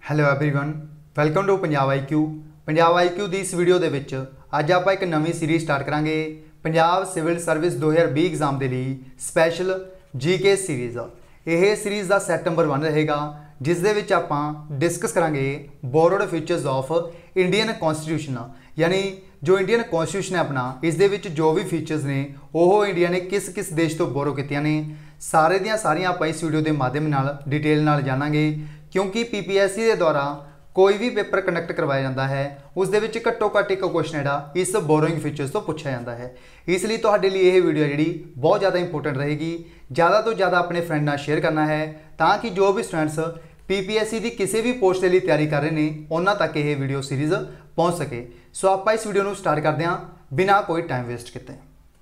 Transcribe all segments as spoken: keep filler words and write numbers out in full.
Hello everyone welcome to Punjab I Q. Punjab I Q ਦੀ ਇਸ video ਦੇ ਵਿੱਚ ਅੱਜ ਆਪਾਂ ਇੱਕ ਨਵੀਂ ਸੀਰੀਜ਼ ਸਟਾਰਟ ਕਰਾਂਗੇ। ਪੰਜਾਬ ਸਿਵਲ ਸਰਵਿਸ दो हज़ार बीस एग्जाम ਦੇ ਲਈ ਸਪੈਸ਼ਲ जीके सीरीज़। ਇਹ ਸੀਰੀਜ਼ ਦਾ ਸੈਟ ਨੰਬਰ वन ਰਹੇਗਾ, ਜਿਸ ਦੇ ਵਿੱਚ ਆਪਾਂ ਡਿਸਕਸ ਕਰਾਂਗੇ broad features of Indian constitution. यानी जो इंडियन कॉन्स्टिट्यूशन है अपना, इस दे विच जो भी फीचर्स ने वो इंडिया ने किस किस देश तो बोरो कीतियां ने, सारे दियां सारियां आपां इस वीडियो के माध्यम नाल डिटेल नाल जानांगे। क्योंकि पी पी एस सी के द्वारा कोई भी पेपर कंडक्ट करवाया जाता है उस दे विच घट्टो घट्ट एक क्वेश्चन जिहड़ा इस बोरोइंग फीचर्स तो पूछा जाता है। इसलिए तुहाडे लिए यह वीडियो जिहड़ी बहुत ज़्यादा इंपोर्टेंट रहेगी। ज़्यादा तो ज़्यादा अपने फ्रेंड नाल शेयर करना है ताकि जो भी students P P S C की किसी भी पोस्ट के लिए तैयारी कर रहे हैं उन्होंने तक यह वीडियो सीरीज़ पहुँच सके। सो आप इस वीडियो को स्टार्ट करते हैं बिना कोई टाइम वेस्ट किए।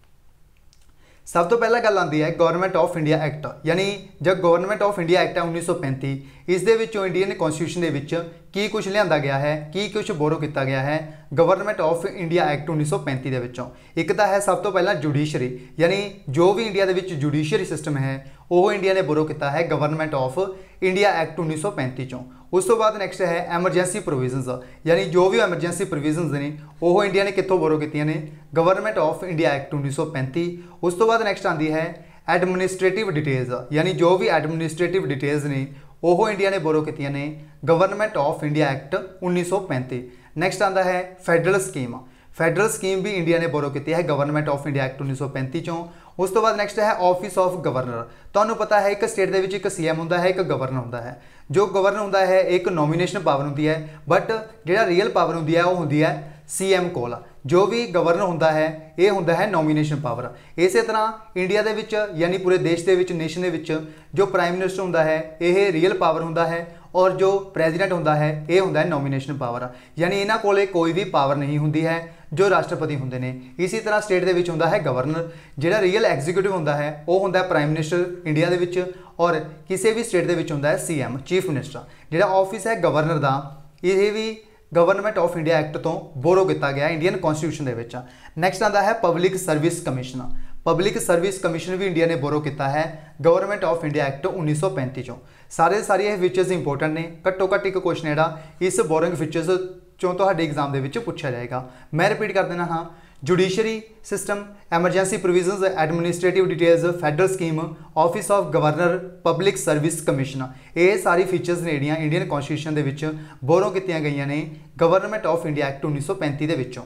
सब तो पहला गल आती है गवर्नमेंट ऑफ इंडिया एक्ट। यानी जब गवर्नमेंट ऑफ इंडिया एक्ट है उन्नीस सौ पैंती, इस दे विचों इंडियन कॉन्स्टिट्यूशन के विच की कुछ लिया गया है, की कुछ बोरो किया गया है गवर्नमेंट ऑफ इंडिया एक्ट उन्नीस सौ पैंती के विचों। एक तो है सब तो पहला जुडिशरी, यानी जो भी इंडिया के विच जुडिशरी सिस्टम है वो इंडिया ने बोरो किया है गवर्नमेंट ऑफ इंडिया एक्ट उन्नीस सौ पैंती चों। उस तो बाद नैक्सट है एमरजेंसी प्रोविजनस, यानी जो भी एमरजेंसी प्रोविजनस ने वो इंडिया ने कितों बोरो कीतियां ने गवर्नमेंट ऑफ इंडिया एक्ट उन्नीस सौ पैंती। उस तो बाद नैक्सट आती है एडमिनिस्ट्रेटिव डिटेल्स, यानी जो भी एडमिनिस्ट्रेटिव डिटेल्स ने वो इंडिया ने बोरो कीतियां ने गवर्नमेंट ऑफ इंडिया एक्ट उन्नीस सौ पैंती। नैक्सट आता है फैडरल स्कीम। फैडरल स्कीम भी इंडिया ने बोरो की है गवर्नमेंट ऑफ इंडिया एक्ट उन्नीस सौ पैंती चों। उस तो बाद नैक्सट है ऑफिस ऑफ गवर्नर। तुहानूं पता है एक स्टेट के एक सी एम होंदा है, एक गवर्नर होंदा है। जो गवर्नर होंदा है एक नॉमीनेशन पावर होंदी है, बट जिहड़ा रियल पावर होंदी है वो होंदी है सी एम कोल। जो भी गवर्नर होंदा है ये होंदा है नॉमीनेशन पावर। इस तरह इंडिया दे विच यानी पूरे देश के विच नेशन दे विच जो प्राइम मिनिस्टर होंदा है ये रियल पावर होंदा है और जो प्रेजिडेंट होंदा है ये होंदा है नॉमीनेशन पावर। यानी इन्हां कोले कोई भी पावर नहीं होंदी है जो राष्ट्रपति होंदे ने। इसी तरह स्टेट दे विच होंदा है गवर्नर, जिहड़ा रियल एग्जीक्यूटिव होंदा है वो होंदा है प्राइम मिनिस्टर इंडिया दे विच, और किसी भी स्टेट दे विच होंदा है सी एम चीफ मिनिस्टर। जिहड़ा ऑफिस है गवर्नर दा ये भी गवर्नमेंट ऑफ इंडिया एक्ट तो बोरो किया गया इंडियन कॉन्स्टिट्यूशन दे विच। नैक्सट आता है public service commission. Public service commission भी इंडिया ने बोरो किया है गवर्नमेंट ऑफ इंडिया एक्ट उन्नीस सौ पैंती चों। सारे सारे ये फीचर्स इंपोर्टेंट ने। घट्टो घट्ट एक क्वेश्चन जिहड़ा इस बोरोइंग फीचर्स चों तुहाडे एग्जाम दे विच पूछा जाएगा। मैं रिपीट कर देना हाँ, judiciary system, emergency provisions, administrative details, federal scheme, office of governor, public service commission, ये सारी फीचर्स ने जिहड़ियां इंडियन कॉन्स्टिट्यूशन दे विच बोरो कीतियां गईयां ने गवर्नमेंट ऑफ इंडिया एक्ट उन्नीस सौ पैंती दे विचों।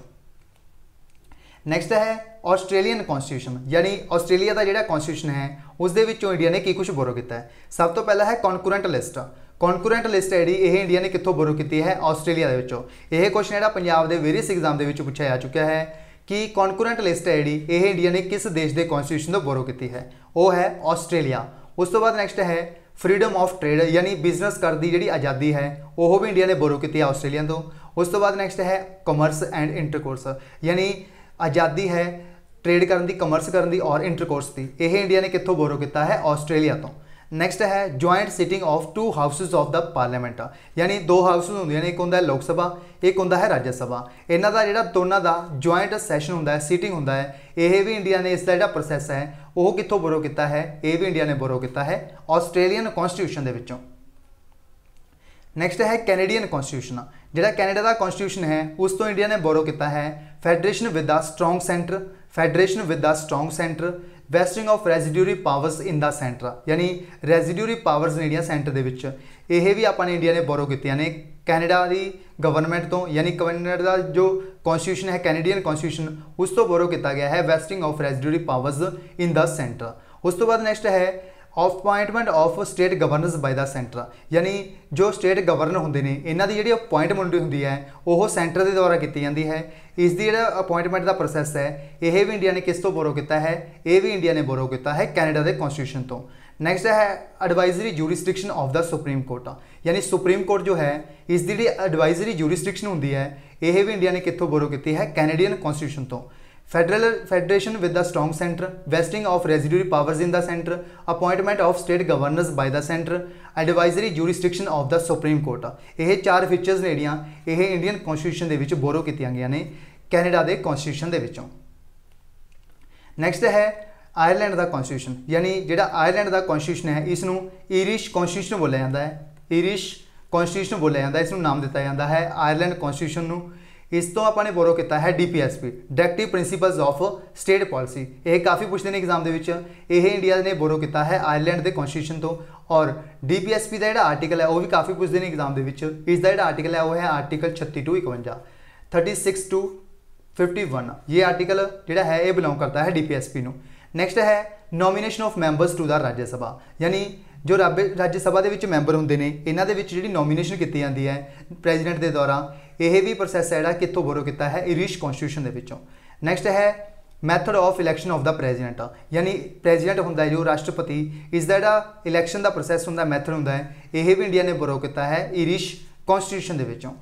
नैक्सट है ऑस्ट्रेलियन कॉन्स्टिट्यूशन, यानी ऑस्ट्रेलिया का जिहड़ा कॉन्स्टिट्यूशन है उस दे विचों इंडिया ने की कुछ बोरो किया है। सब तो पहला है कॉन्करेंट लिस्ट। कॉन्करेंट लिस्ट है जी ये इंडिया ने कितों बोरो की है ऑस्ट्रेलिया के विचों। यह क्वेश्चन जिहड़ा पंजाब के वेरियस एग्जाम के विच पूछा जा चुका है कि कॉन्करेंट लिस्ट है जी ये इंडिया ने किस देश के कॉन्स्टिट्यूशन तो बोरो की है, वो है ऑस्ट्रेलिया। उस तो बाद नैक्सट है फ्रीडम ऑफ ट्रेड, यानी बिजनेस करने की जी आज़ादी है वो भी इंडिया ने बोरो की है ऑस्ट्रेलिया तो। उस तो बाद नैक्सट है कॉमर्स एंड इंटरकोर्स, यानी आज़ादी है ट्रेड करने की, कॉमर्स करने की और इंटरकोर्स की, यह इंडिया ने कितों बोरो किया है ऑस्ट्रेलिया तो। नैक्सट है joint sitting of two houses of the parliament, यानी दो हाउसिस होंगे ने, एक होंदा है लोक सभा, एक होंदा है राज्य सभा। इन्हां दा जिहड़ा दोनों का जॉइंट सैशन होंदा है, सीटिंग होंदा है, यह भी इंडिया ने इसका जिहड़ा प्रोसैस है वो कितों बोरो किया है, ये भी इंडिया ने बोरो किया है ऑस्ट्रेलियन कॉन्स्टिट्यूशन दे विचों। नैक्सट है कैनेडियन कॉन्स्टिट्यूशन। जिहड़ा कैनेडा का कॉन्स्टिट्यूशन है उस तो इंडिया ने बोरो किया है federation with the strong centre, federation with the strong centre, vesting of residuary powers in the centre, यानी रेजिड्यूरी पावर्स ने इंडिया सेंटर दे विच यह भी आपां ने इंडिया ने बोरो कीतियां ने कैनेडा की गवर्नमेंट तो। यानी कैनेडा का जो कॉन्स्टिट्यूशन है कैनेडियन कॉन्स्टिट्यूशन उस तो बोरो किया गया है vesting of residuary powers in the centre. उस तो बाद नैक्सट है appointment of state governors by the centre, यानी जो स्टेट गवर्नर होंदे ने इन्हां दी जिहड़ी अपॉइंटमेंट होंदी है वो सेंटर के द्वारा की जाती है। इस दी जिहड़ा अपॉइंटमेंट का प्रोसैस है यह भी इंडिया ने किस तो बोरो किया है, ये भी इंडिया ने बोरो किया है कैनेडा के कॉन्स्टिट्यूशन तो। नैक्सट है advisory jurisdiction of the supreme court, यानी सुप्रीम कोर्ट जो है इस दी एडवाइजरी जूरिस्डिक्शन होंदी है यह भी इंडिया ने कितों बोरो की है कैनेडियन कॉन्स्टिट्यूशन तो। Federal federation with the strong centre, vesting of residuary powers in the centre, appointment of state governors by the centre, advisory jurisdiction of the supreme court, ये चार फीचर्स ने जिहड़ियां ये Indian constitution दे विच बोरो कीतियां गईयां ने Canada के कॉन्स्टिट्यूशन दे विचों। नैक्सट है आयरलैंड का कॉन्स्टिट्यूशन, यानी जिहड़ा आयरलैंड का कॉन्स्टिट्यूशन है इसनूं ईरिश कॉन्स्टिट्यूशन बोलिया जाता है। ईरिश कॉन्स्टिट्यूशन बोलिया जाता है, इसनूं नाम दिता जाता है आयरलैंड कॉन्स्टिट्यूशन नूं। इस तो आपने बोरो किया है D P S P directive principles of state policy. ये काफ़ी पूछते हैं एग्जाम के विच, यह इंडिया ने बोरो किया है आयरलैंड के कॉन्स्टिट्यूशन तो। और डी पी एस पी का जो आर्टिकल है वह भी काफ़ी पूछते हैं एग्जाम के विच। इसका जो आर्टिकल है वह है आर्टिकल छत्ती टू इकवंजा thirty six to fifty one. ये आर्टिकल जोड़ा है ये बिलोंग करता है डी पी एस पी नूं। नैक्सट है nomination of members to the Rajya Sabha, यानी जो राज्य राज्य सभा के मैंबर होंगे ने इन्हों के जी नॉमीनेशन की जाती है प्रेजिडेंट के द्वारा, यह भी प्रोसैस है कितों बोरो किया है इरिश कॉन्स्टिट्यूशन के विचों। नैक्सट है method of election of the president, यानी प्रेजिडेंट होंगे जो राष्ट्रपति, इसका जो इलैक्शन का प्रोसैस होंगे मैथड होंगे यह भी इंडिया ने बोरो किया है इरिश कॉन्स्टिट्यूशन के विचों।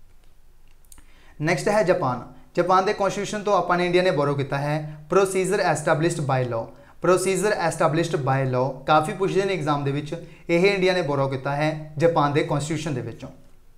नैक्सट है जापान। जापान के कॉन्स्टिट्यूशन तो आपने इंडिया ने बोरो किया है procedure established by law. Procedure established by law काफ़ी पूछते हैं एग्जाम के विच, यह इंडिया ने बोरो किया है जापान के कॉन्स्टिट्यूशन के विचों।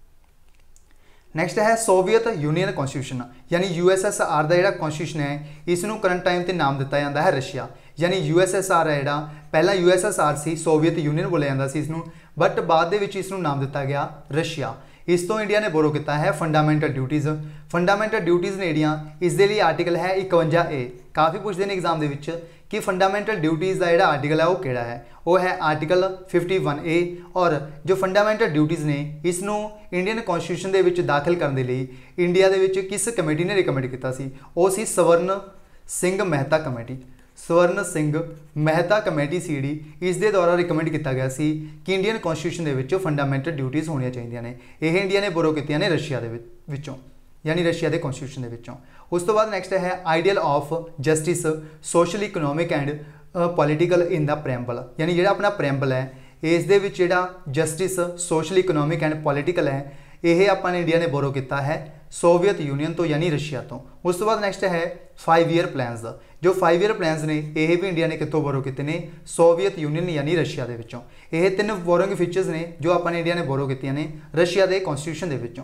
नैक्सट है सोवियत यूनियन कॉन्स्टिट्यूशन, यानी यू एस एस आर का जो कॉन्स्टिट्यूशन है इसनूं करंट टाइम पर नाम दिता जाता है रशिया, यानी यू एस एस आर है जो पहला यू एस एस आर सी सोवियत यूनियन बोलिया जाता है इसनूं, बट बाद के इसनूं नाम दिता गया रशिया। इस तो इंडिया ने बोरो किया है फंडामेंटल ड्यूटीज़। फंडामेंटल ड्यूटीज़ ने जड़ियाँ इसके लिए आर्टिकल है इकवंजा ए, काफ़ी पूछते हैं एग्जाम के कि फंडामेंटल ड्यूटीज़ का जो आर्टिकल है वो किहड़ा है, वो है आर्टिकल फिफ्टी वन ए। और जो फंडामेंटल ड्यूटीज़ ने इसनूं इंडियन कॉन्स्टिट्यूशन के विच दाखिल करने के लिए इंडिया के विच किस कमेटी ने रिकमेंड किया सी, वो सी स्वर्ण सिंह मेहता कमेटी। स्वर्ण सिंह मेहता कमेटी सी डी इस दे द्वारा रिकमेंड किया गया सी कि इंडियन कॉन्स्टिट्यूशन के विच फंडामेंटल ड्यूटीज़ होनी चाहिए ने। यह इंडिया ने बोरो कीतियां ने रशिया के विचों, यानी रशिया के कॉन्स्टिट्यूशन के विचों। उस तो बाद नैक्सट है ideal of justice social economic and political in the preamble, यानी जो अपना प्रैम्बल है इस दे विच जिहड़ा justice social economic and political है यह अपने इंडिया ने बोरो किया है सोवियत यूनियन तो, यानी रशिया तो। उस तो बाद नैक्सट है फाइव ईयर प्लान्स। जो फाइव ईयर प्लान्स ने यह भी इंडिया ने कितों बोरो किए ने सोवियत यूनियन यानी रशिया के विचों। यह तीन बोरोइंग फीचर्स ने जो अपने इंडिया ने बोरो किए ने रशिया के कॉन्स्टिट्यूशन के विचों।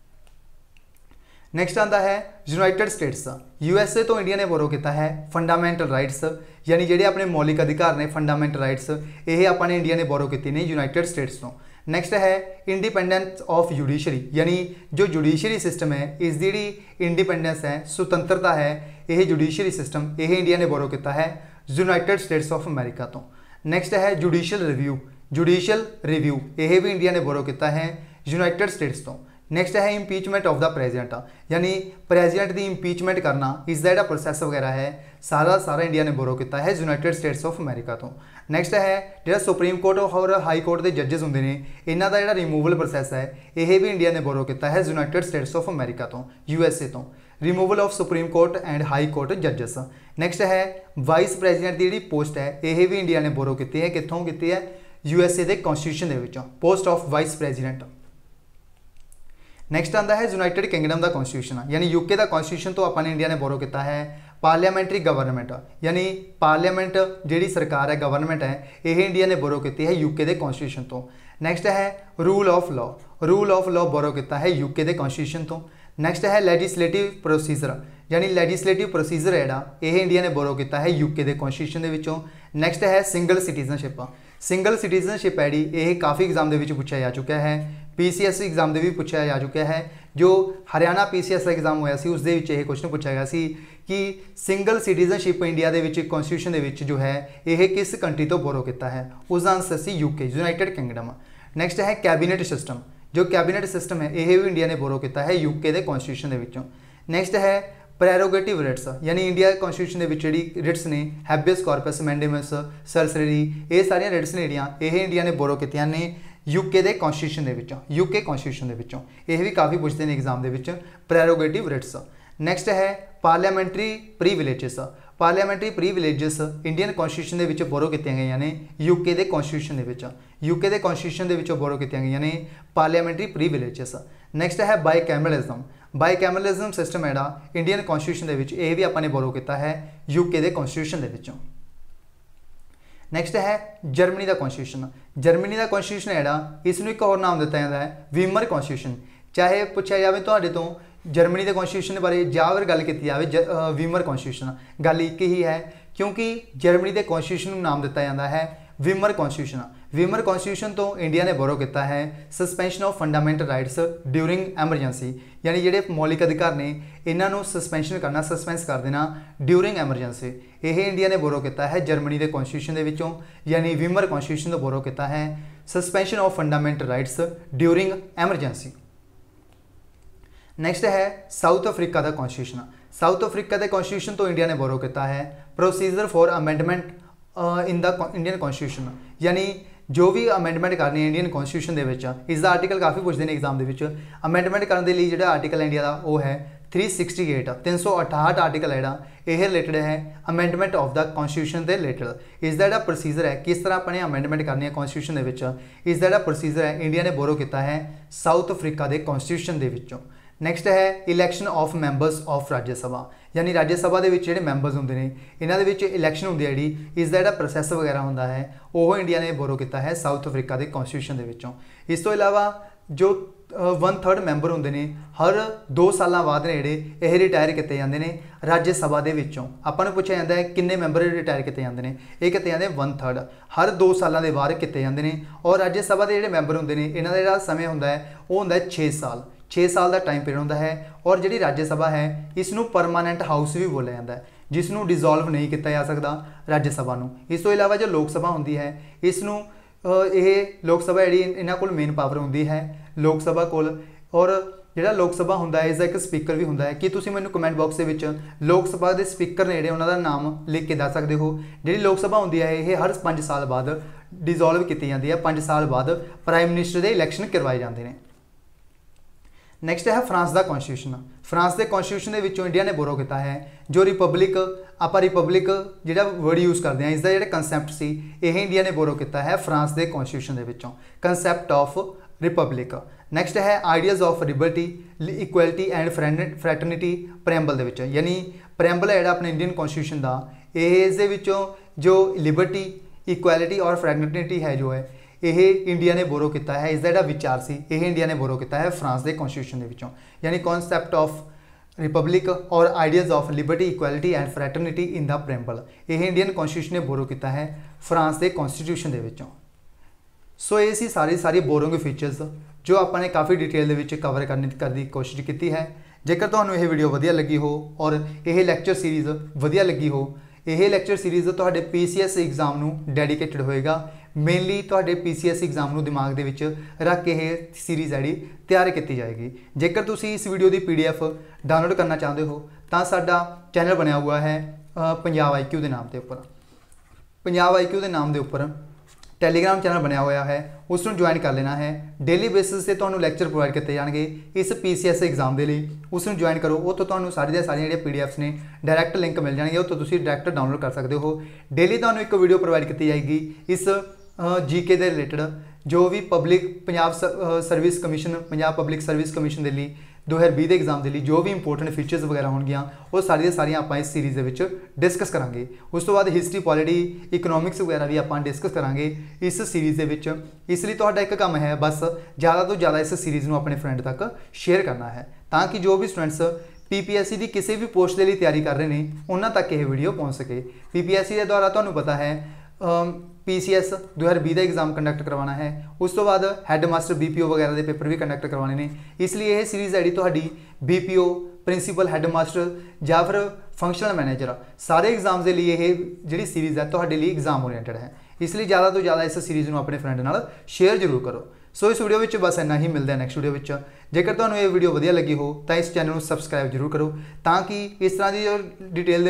नैक्सट आता है United States. U S A तो इंडिया ने बोरो किया है फंडामेंटल राइट्स, यानी जोड़े अपने मौलिक अधिकार ने फंडामेंटल राइट्स यह अपने इंडिया ने बोरो किए ने यूनाइटेड स्टेट्स तो। नैक्सट है इंडिपेंडेंस ऑफ जुडिशरी, यानी जो जुडिशरी सिस्टम है इसकी जी इंडिपेंडेंस है स्वतंत्रता है यह जुडिशरी सिस्टम यह इंडिया ने बोरो किया है यूनाइटेड स्टेट्स ऑफ अमेरिका तो। नैक्सट है जुडिशियल रिव्यू। जुडिशियल रिव्यू यह भी इंडिया ने बोरो किया है यूनाइटेड स्टेट्स तो। नैक्सट है इंपीचमेंट ऑफ द प्रेजिडेंट, यानी प्रेजिडेंट की इंपीचमेंट करना इसका जो प्रोसैस वगैरह है सारा सारा इंडिया ने बोरो किया है यूनाइटेड स्टेट्स ऑफ अमेरिका तो। नैक्सट है जो सुप्रीम कोर्ट और हाई कोर्ट के जजिज होंगे ने इन्हों का जो रिमूवल प्रोसैस है यह भी इंडिया ने बोरो किया है यूनाइटेड स्टेट्स ऑफ अमेरिका तो यू एस ए तो। Removal of supreme court and high court जजिस। नैक्सट है वाइस प्रेजिडेंट की जी पोस्ट है यह भी इंडिया ने बोरो की है कितों की है यू एस ए के कॉन्स्टिट्यूशन के विचों, post of vice president. Next आता है यूनाइटेड किंगडम का कॉन्स्टिट्यूशन, यानी यूके का कॉन्स्टिट्यूशन तो अपने इंडिया ने बोरो किया है पार्लियामेंट्री गवर्नमेंट, यानी पार्लियामेंट जी सरकार है गवर्नमेंट है यह इंडिया ने बोरो की है यूके के कॉन्स्टिट्यूशन तो। नैक्सट है rule of law. Rule of law borrow किया है यूके के कॉन्स्टिट्यूशन तो। नैक्सट है लैजिस्लेटिव प्रोसीजर, यानी लैजिस्लेटिव प्रोसीजर है यह इंडिया ने बोरो किया है यूके के कॉन्स्टिट्यूशन के विचों। नैक्सट है सिंगल सिटीजनशिप। सिंगल सिटीजनशिप है जी काफ़ी एग्जाम के पूछा जा चुका है, पी सी एस एग्जाम के भी पूछा जा चुका है। जो हरियाणा पी सी एस का एग्जाम होया सी उसदे विच यह क्वेश्चन पूछा गया सी कि सिंगल सिटीजनशिप इंडिया के विच कॉन्स्टिट्यूशन के विच जो है यह किस कंट्री तो बोरो किया है, उसका आंसर सी यूके यूनाइटेड किंगडम। नैक्सट है कैबिनेट सिस्टम। जो कैबिनेट सिस्टम है यह भी इंडिया ने बोरो किया है यूके के कॉन्स्टिट्यूशन के विचों। नैक्सट है प्रेरोगेटिव रिट्स, यानी इंडिया के कॉन्स्टिट्यूशन के विच जी रिट्स ने हैबियस कॉर्पस मैंडेमस सरसरी ये सारिया रिट्स ने जड़ियाँ यह इंडिया ने बोरो कीतियां ने यूके के कॉन्स्टिट्यूशन के विचों, यूके कॉन्स्टिट्यूशन के विचों। यह भी काफ़ी पूछते हैं एग्जाम के विच प्रेरोगेटिव रिट्स। नैक्सट है parliamentary privileges. Parliamentary privileges Indian constitution के विच बोरो कीतियां गई ने यूके के कॉन्स्टिट्यूशन के विच, यूके के कॉन्स्टिट्यूशन के विच बोरो कीतियां गई ने पार्लियामेंट्री प्रीविलेजेस। नैक्सट है बाईकैमरलिज्म। बाईकैमरलिज्म सिस्टम है इंडियन कॉन्स्टिट्यूशन के विच यह भी अपने बोरो किया है यूके के कॉन्स्टिट्यूशन के विचों। नैक्सट है जर्मनी का कॉन्स्टिट्यूशन। जर्मनी का कॉन्स्टिट्यूशन है इसनूं एक और नाम दिता जाता है वीमर कॉन्स्टिट्यूशन। चाहे पूछा जाए तुहाडे तो जर्मनी के कॉन्स्टिट्यूशन बारे या फिर गल की जाए वीमर कॉन्स्टिट्यूशन, गल एक ही है क्योंकि जर्मनी के कॉन्स्टिट्यूशन नाम दिता जाता है विमर कॉन्स्टिट्यूशन। विमर कॉन्स्टिट्यूशन तो इंडिया ने बोरो किया है suspension of fundamental rights during emergency, यानी जिहड़े मौलिक अधिकार ने इन्हों सस्पेंशन करना, सस्पेंस कर देना ड्यूरिंग एमरजेंसी। यह इंडिया ने बोरो किया है जर्मनी के कॉन्स्टिट्यूशन के विचों, यानी विमर कॉन्स्टिट्यूशन तो बोरो किया है suspension of fundamental rights during emergency. Next है साउथ अफ्रीका का कॉन्स्टिट्यूशन। साउथ अफ्रीका के कॉन्स्टिट्यूशन तो इंडिया ने बोरो किया है procedure for amendment in the Indian constitution, यानी जो भी अमेंडमेंट करनी है इंडियन कॉन्स्टिट्यूशन के इसका आर्टिकल काफ़ी पूछते हैं एग्जाम के अमेंडमेंट करने के लिए जो आर्टिकल इंडिया का वो है थ्री सिक्सटी एट तीन सौ अठाहठ आर्टिकल है जोड़ा यह रिलेटेड है अमेंडमेंट ऑफ द कॉन्स्टिट्यूशन के रिलेटेड। इसका जो प्रोसीजर है किस तरह अपने अमेंडमेंट करनी है कॉन्स्टिट्यूशन के, इसका जो प्रोसीजर है इंडिया ने बोरो किया है साउथ अफ्रीका के कॉन्स्टिट्यूशन के। नैक्सट है election of members of Rajya Sabha, यानी राज्य सभा के जो मैंबर्स होंगे ने इन्हों के इलैक्शन होंगी है जी, इसका जो प्रोसैस वगैरह होंगे है वो इंडिया ने बोरो किया है साउथ अफ्रीका के कॉन्स्टिट्यूशन के। इस तो इलावा जो वन थर्ड मैंबर होंगे ने हर दो साल बाद ने जोड़े यह रिटायर किए जाते हैं राज्य सभा के विचों। आपां नूं पूछा जाता है किन्ने मैंबर रिटायर किए जाते हैं, ये किए जाते हैं वन थर्ड, हर दो सालों के बाद किए जाते हैं। और राज्य सभा के जोड़े मैंबर होंगे ने इन्हों का जो समय होंदा है वो होंदा है छे साल, छे साल का टाइम पीरियड होंदा है। और जी राज्य सभा है इसनूं परमानेंट हाउस भी बोलिया जाता है, जिसनूं डिजोल्व नहीं किया जा सकता राज्य सभा नूं। इस तो इलावा जो लोक सभा होंदी है इसनूं यह लोक सभा जी इन्हां कोल मेन पावर होंदी है लोक सभा कोल। और जिहड़ा लोक सभा होंदा है इसका एक स्पीकर भी होंदा है कि तुसीं मैनूं कमेंट बॉक्स के विच लोक सभा के स्पीकर ने जिहड़े उन्हां दा नाम लिख के दस सकते हो। जिहड़ी लोक सभा होंदी है यह हर पाँच साल बाद डिजोल्व की जाती है, पाँच साल बाद प्राइम मिनिस्टर के इलैक्शन करवाए जाते हैं। नैक्सट है फ्रांस का कॉन्स्टिट्यूशन। फ्रांस के कॉन्स्टिट्यूशन के विचों इंडिया ने बोरो किया है जो रिपब्लिक आप रिपब्लिक जो वर्ड यूज़ करते हैं इसका जो कंसैप्ट सी यह इंडिया ने बोरो किया है फ्रांस के कॉन्स्टिट्यूशन के विचों, कंसैप्ट ऑफ रिपब्लिक। नैक्सट है ideas of liberty equality and fraternity preamble के, यानी प्रैम्बल है अपने इंडियन कॉन्स्टिट्यूशन का, इस जो लिबर्टी इक्वैलिटी और फ्रैटर्निटी है जो है यह इंडिया ने बोरो किया है, इसका जो विचार से यह इंडिया ने बोरो किया है फ्रांस के कॉन्स्टिट्यूशन के विचों, यानी कॉन्सैप्ट ऑफ रिपब्लिक और ideas of liberty equality and fraternity in the preamble यह इंडियन कॉन्स्टिट्यूशन ने बोरो किया है फ्रांस के कॉन्स्टिट्यूशन के विचों। सो ये सी सारी सारी बोरोंग फीचर्स जो आपने काफ़ी डिटेल के कवर करने करने की कोशिश की है। जेकर तुहानूं यह वीडियो वधिया लगी हो और यह लैक्चर सीरीज़ वधिया लगी हो, यह लैक्चर सीरीज़ तुहाडे पी सी एस एग्जाम नूं डेडिकेटेड होएगा, मेनली तुहाडे पी सी एस एग्जाम नूं दिमाग दे विच रख के यह सीरीज़ है तैयार की जाएगी। जेकर तुसीं इस वीडियो की पी डी एफ डाउनलोड करना चाहते हो तो साडा चैनल बनया हुआ है पंजाब आई क्यू के नाम के उपर, पंजाब आई क्यू के नाम के उपर टैलीग्राम चैनल बनया हुआ है, उसनूं ज्वाइन कर लेना है। डेली बेसिस से तुहानूं लैक्चर प्रोवाइड किए जाएंगे इस पी सी एस एग्जाम के लिए, उसनूं ज्वाइन करो। वो तो तुहानूं सारी सारी जो पी डी एफ्स ने डायरैक्ट लिंक मिल जाएंगे, तो तुसीं डायरैक्ट डाउनलोड कर सकते हो। डेली तुहानूं एक वीडियो प्रोवाइड की जाएगी इस जी के के रिलेटेड जो भी public Punjab service commission Punjab public service commission के लिए दो हज़ार बीस के एग्जाम के लिए जो भी इंपोर्टेंट फीचर्स वगैरह होंगे वो सारिया सारिया आप इस सीरीज़ के डिस्कस करांगे। उस तो बाद हिस्टरी पॉलिटी इकनॉमिक्स वगैरह भी आप डिस्कस करांगे इस सीरीज़ के। इसलिए तुहाडा एक काम है बस ज़्यादा तो ज़्यादा इस सीरीज़ को अपने फ्रेंड तक शेयर करना है, ताकि जो भी students P P S C की किसी भी पोस्ट के लिए तैयारी कर रहे हैं उन्होंने तक यह वीडियो पहुँच सके। पी पी एस सी के द्वारा तुहानूं पता है पी सी एस दो हज़ार बीस का एग्जाम कंडक्ट करवाना है, उस तो बाद head master B P O वगैरह के पेपर भी कंडक्ट करवाने ने। इसलिए यह सीरीज़ है जी B P O principal head master या फिर फंक्शनल मैनेजर सारे एग्जाम के लिए यह जी सीरीज़ है तो लिए एग्जाम ओरिएंटेड है। इसलिए ज़्यादा तो ज़्यादा इस सीरीज़ को अपने फ्रेंड नाल शेयर जरूर करो। सो इस वीडियो में बस इन्ना ही, मिलता है नैक्सट वीडियो में। जेकर तुहानूं ये वीडियो वधिया लगी हो तो इस चैनल को सबसक्राइब जरूर करो, ताकि इस तरह की जो डिटेल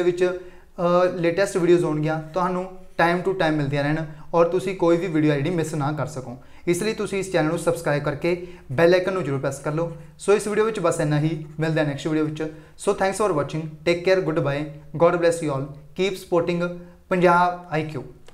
के लेटेस्ट वीडियोज़ होणगियां तुहानूं टाइम टू टाइम मिलती रहन और तुसी कोई भी वीडियो आई मिस ना कर सको। इसलिए तुसी इस चैनल को सबसक्राइब करके बैल आइकन जरूर प्रेस कर लो। सो इस वीडियो में बस इन्ना ही, मिलता है नैक्सट वीडियो में। So thanks for watching, take care, good bye, God bless you all, keep supporting Punjab I Q.